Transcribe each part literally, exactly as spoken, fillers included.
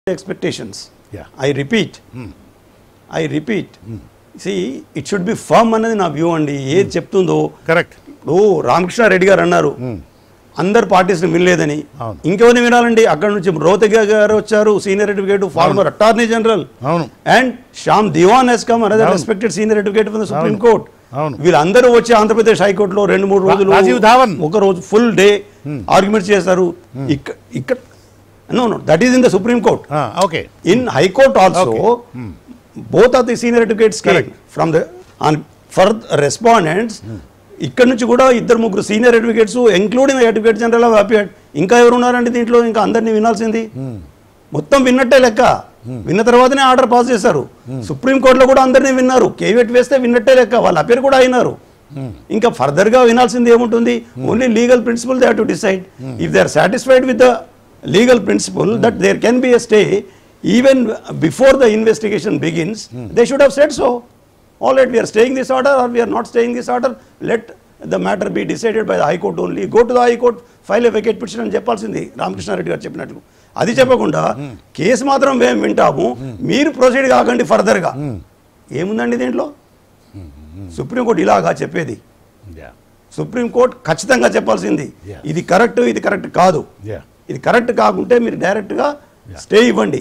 expectations. Yeah. I repeat. Mm. I repeat. Mm. See, it should be firm అనేది నా view అండి. ఏది చెప్తుందో కరెక్ట్. ఇప్పుడు రామకృష్ణారెడ్డి గారు అన్నారు అందరు పార్టీస్ని వినలేదని. ఇంకెవరిని వినాలండి? అక్కడ నుంచి రోతగా గారు వచ్చారు, senior advocate, former attorney general. అవును. And Shyam Divan he's come another respected senior advocate from the Supreme Court. అవును. వీళ్ళందరూ వచ్చి ఆంధ్రప్రదేశ్ హైకోర్టులో రెండు మూడు రోజులు రాజీవ్ ధావన్ ఒక రోజు ఫుల్ డే ఆర్గ్యుమెంట్స్ చేశారు. ఇక్కడ ఇక్కడ No, no, that is in the Supreme Court. Ah, okay. In High Court also, Okay. Hmm. both of the senior advocates came Correct. from the, and for respondents, ఇక్కడ నుంచి కూడా ఇద్దరు ముగ్గురు senior advocates including advocate general of appeared. ఇంకా ఎవరు ఉన్నారండి దీంట్లో? ఇంకా అందరినీ వినాల్సింది. మొత్తం విన్నట్టే లెక్క. విన్న తర్వాతనే ఆర్డర్ పాస్ చేశారు. సుప్రీం కోర్టులో కూడా అందరినీ విన్నారు. కేవెట్ వేస్తే విన్నట్టే లెక్క. వాళ్ళ అపేర్ కూడా అయినారు. ఇంకా ఫర్దర్ గా వినాల్సింది ఏముంటుంది? Only legal principle they have to decide. If they are satisfied with the legal principle that there can be a stay even before the investigation begins, hmm. they should have said so. All right, we are staying this order or we are not staying this order. Let the matter be decided by the High Court only. Go to the High Court, file a vacate petition అని చెప్పాల్సింది రామకృష్ణారెడ్డి గారు చెప్పినట్లు. అది చెప్పకుండా case మాత్రం మేము వింటాము, మీరు ప్రొసీడ్ కాకండి ఫర్దర్గా. ఏముందండి దీంట్లో? సుప్రీంకోర్టు ఇలాగా చెప్పేది. సుప్రీంకోర్టు ఖచ్చితంగా చెప్పాల్సింది ఇది కరెక్ట్, ఇది కరెక్ట్ కాదు. ఇది కరెక్ట్ కాకుంటే మీరు డైరెక్ట్గా స్టే ఇవ్వండి.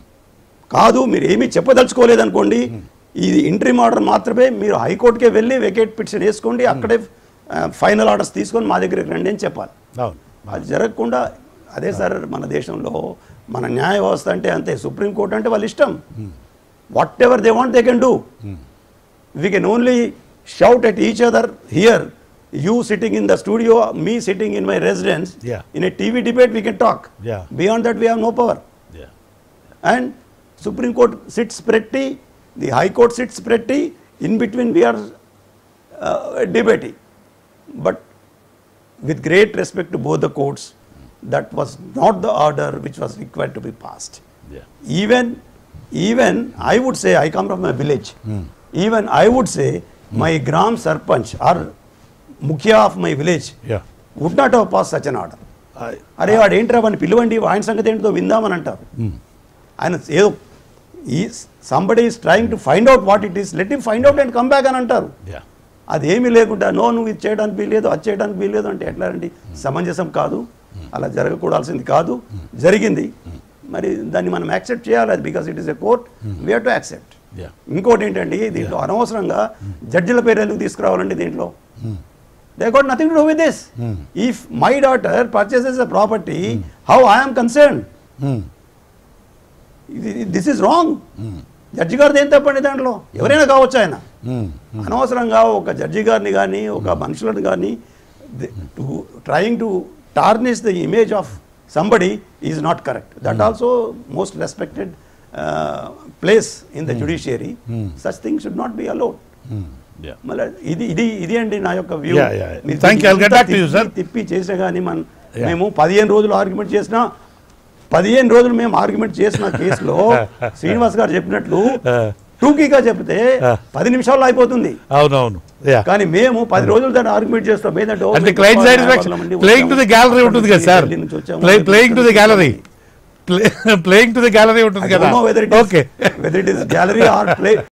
కాదు మీరు ఏమీ చెప్పదలుచుకోలేదు అనుకోండి, ఇది ఇంట్రీమ్ ఆర్డర్ మాత్రమే, మీరు హైకోర్టుకే వెళ్ళి వెకేట్ పిటిషన్ వేసుకోండి, అక్కడే ఫైనల్ ఆర్డర్స్ తీసుకొని మా దగ్గరికి రండి అని చెప్పాలి. అది జరగకుండా అదే సార్ మన దేశంలో మన న్యాయ వ్యవస్థ అంటే అంతే. సుప్రీంకోర్టు అంటే వాళ్ళ ఇష్టం. Whatever they want they can do. We can only shout at each other here. You sitting in the studio, me sitting in my residence, yeah. in a T V debate we can talk. Yeah. Beyond that we have no power. Yeah. And Supreme Court sits pretty, the High Court sits pretty, in between we are uh, debating. But with great respect to both the courts, that was not the order which was required to be passed. Yeah. Even, even I would say, I come from a village, mm. even I would say mm. my Gram Sarpanch or ముఖ్య of my village would not have pass such an order. అరే వాడు ఏంట్రా వాడిని పిలువండి, ఆయన సంగతి ఏంటిదో విందామని అంటారు. ఆయన ఏదో ఈ somebody is trying to find out what it is, let him find out and come back అని అంటారు. అదేమీ లేకుండా నో నువ్వు ఇది చేయడానికి వీల్లేదు, అది చేయడానికి వీల్లేదు అంటే ఎట్లా అండి? సమంజసం కాదు, అలా జరగకూడాల్సింది కాదు, జరిగింది. మరి దాన్ని మనం యాక్సెప్ట్ చేయాలి. అది because it is a court, we have to accept. ఇంకోటి ఏంటండి, దీంట్లో అనవసరంగా జడ్జిల పేరు ఎందుకు తీసుకురావాలండి దీంట్లో? They got nothing to do with this. Hmm. If my daughter purchases a property, hmm. how I am concerned? Hmm. This is wrong. Judge గారిది ఏం తప్పండి దాంట్లో? ఎవరైనా కావచ్చు ఆయన. అనవసరంగా ఒక జడ్జి గారిని కానీ ఒక మనుషులను కానీ trying to tarnish the image of somebody is not correct. That also most respected place in the judiciary. Such thing should not be allowed. ఇది ఇది ఇది అండి నా యొక్క వ్యూ. తిప్పి చేసే కానీ మనం మేము పదిహేను రోజులు ఆర్గ్యుమెంట్ చేసినా పదిహేను రోజులు మేము ఆర్గ్యుమెంట్ చేసిన కేసులో శ్రీనివాస్ గారు చెప్పినట్లు టూకీగా చెప్తే పది నిమిషాల్లో అయిపోతుంది. అవునవును. కానీ మేము పది రోజులు దాన్ని ఆర్గ్యుమెంట్ చేస్తాం. ఏంటంటే ప్లేయింగ్ టు ది గ్యాలరీ ఉంటుంది కదా sir, playing to the gallery playing to the gallery ఉంటుంది కదా. Okay whether it is gallery or play